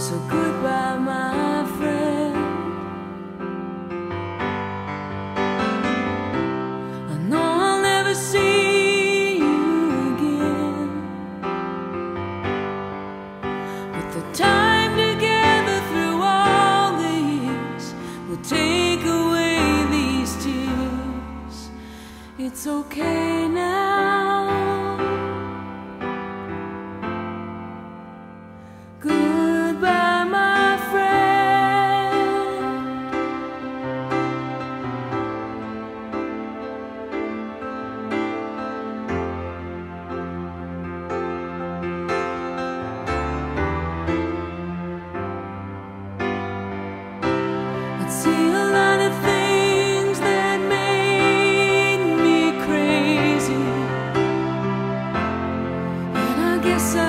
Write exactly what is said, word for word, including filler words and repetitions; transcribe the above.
So goodbye, my friend. I know I'll never see you again, but the time together through all the years will take away these tears. It's okay now. Goodbye, my friend. I'd see a lot of things that made me crazy, and I guess I